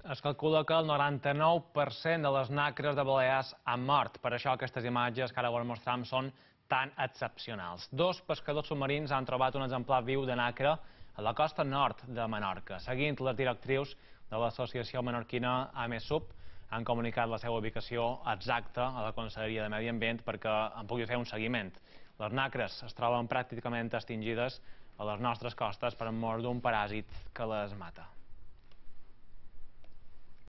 Es calcula que el 99% de les nacres de Balears han mort. Per això aquestes imatges que ara vos mostrem són tan excepcionals. Dos pescadors submarins han trobat un exemplar viu de nacre a la costa nord de Menorca. Seguint les directrius de l'associació menorquina AMESUB, han comunicat la seva ubicació exacta a la Conselleria de Medi Ambient perquè en pugui fer un seguiment. Les nacres es troben pràcticament extingides a les nostres costes per mort d'un paràsit que les mata.